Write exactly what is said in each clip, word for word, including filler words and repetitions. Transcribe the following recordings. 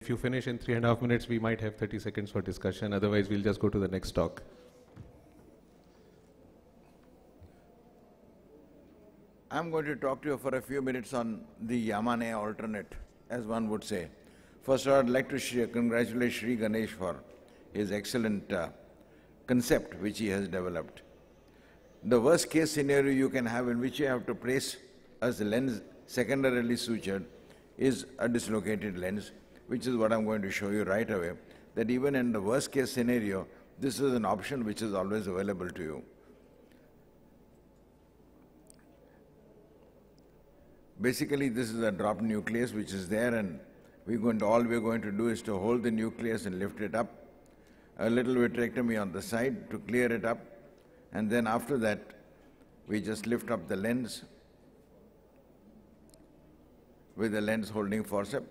if you finish in three and a half minutes, we might have thirty seconds for discussion. Otherwise, we'll just go to the next talk. I'm going to talk to you for a few minutes on the Yamane alternate, as one would say. First of all, I'd like to sh congratulate Sri Ganesh for his excellent uh, concept which he has developed. The worst case scenario you can have in which you have to place as the lens secondarily sutured is a dislocated lens, which is what I'm going to show you right away, that even in the worst case scenario, this is an option which is always available to you. Basically, this is a drop nucleus which is there, and we're going to, all we're going to do is to hold the nucleus and lift it up, a little vitrectomy on the side to clear it up, and then after that, we just lift up the lens with the lens holding forceps.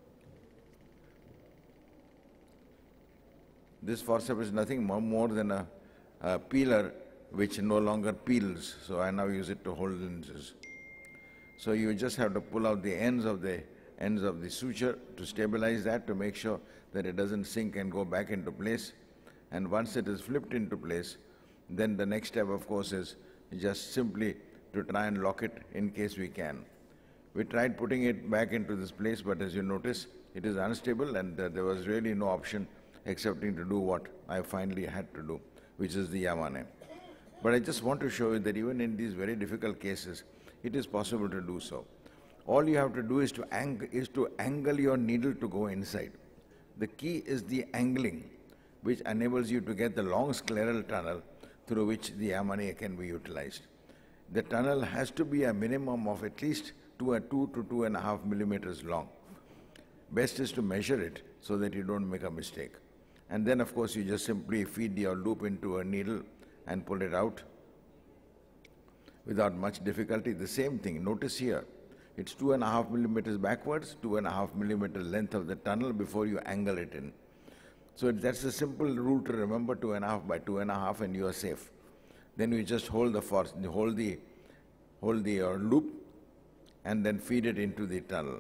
This forceps is nothing more than a, a peeler which no longer peels, so I now use it to hold lenses. So you just have to pull out the ends of the ends of the suture to stabilize that, to make sure that it doesn't sink and go back into place. And once it is flipped into place, then the next step, of course, is just simply to try and lock it in case we can. We tried putting it back into this place, but as you notice, it is unstable, and uh, there was really no option excepting to do what I finally had to do, which is the Yamane. But I just want to show you that even in these very difficult cases, it is possible to do so. All you have to do is to, ang is to angle your needle to go inside. The key is the angling, which enables you to get the long scleral tunnel through which the Yamane can be utilized. The tunnel has to be a minimum of at least two, uh, two to two and a half millimeters long. Best is to measure it so that you don't make a mistake. And then, of course, you just simply feed your loop into a needle and pull it out without much difficulty. The same thing, notice here, it's two and a half millimeters backwards, two and a half millimeter length of the tunnel before you angle it in. So that's a simple rule to remember, two and a half by two and a half, and you are safe. Then you just hold the force, hold the, hold the uh, loop, and then feed it into the tunnel.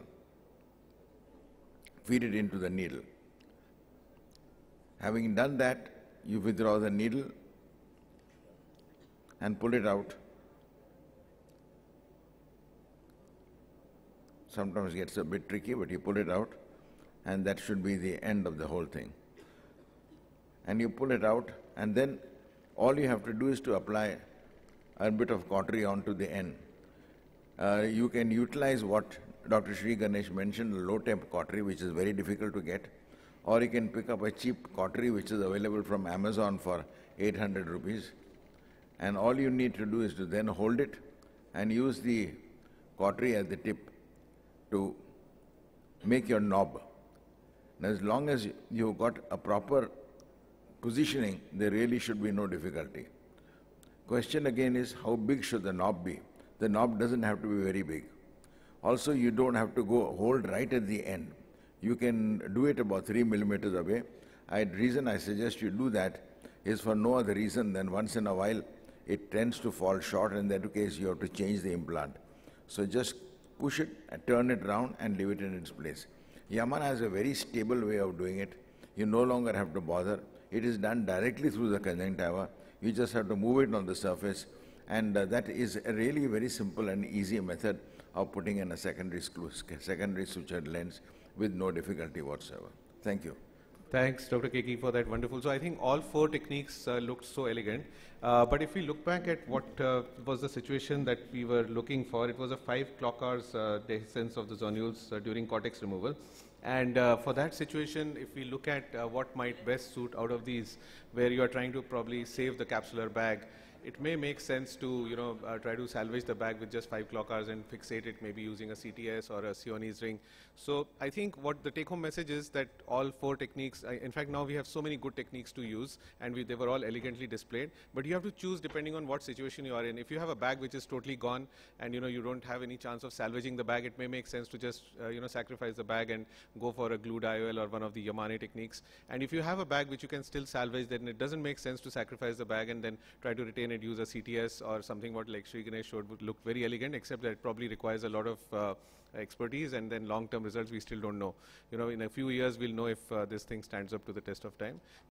Feed it into the needle. Having done that, you withdraw the needle and pull it out. Sometimes it gets a bit tricky, but you pull it out, and that should be the end of the whole thing. And you pull it out, and then all you have to do is to apply a bit of cautery onto the end. Uh, you can utilize what Doctor Sri Ganesh mentioned, low-temp cautery, which is very difficult to get, or you can pick up a cheap cautery which is available from Amazon for eight hundred rupees. And all you need to do is to then hold it and use the cautery at the tip to make your knob. And as long as you've got a proper positioning, there really should be no difficulty. Question again is, how big should the knob be? The knob doesn't have to be very big. Also, you don't have to go hold right at the end. You can do it about three millimeters away. The reason I suggest you do that is for no other reason than once in a while it tends to fall short, and in that case you have to change the implant. So just push it and turn it around and leave it in its place. Yamane has a very stable way of doing it. You no longer have to bother. It is done directly through the conjunctiva. You just have to move it on the surface, and uh, that is a really very simple and easy method of putting in a secondary, secondary sutured lens with no difficulty whatsoever. Thank you. Thanks, Doctor Keki, for that wonderful. So I think all four techniques uh, looked so elegant. Uh, but if we look back at what uh, was the situation that we were looking for, it was a five clock hours uh, dehiscence of the zonules uh, during cortex removal. And uh, for that situation, if we look at uh, what might best suit out of these, where you are trying to probably save the capsular bag, it may make sense to, you know, uh, try to salvage the bag with just five clock hours and fixate it maybe using a C T S or a Sionis ring. So I think what the take-home message is that all four techniques, I, in fact, now we have so many good techniques to use, and we, they were all elegantly displayed. But you have to choose depending on what situation you are in. If you have a bag which is totally gone, and you know you don't have any chance of salvaging the bag, it may make sense to just uh, you know sacrifice the bag and go for a glued I O L or one of the Yamane techniques. And if you have a bag which you can still salvage, then it doesn't make sense to sacrifice the bag and then try to retain it it use a C T S or something what like Sri Ganesh showed would look very elegant, except that it probably requires a lot of uh, expertise, and then long-term results we still don't know. You know, in a few years we'll know if uh, this thing stands up to the test of time.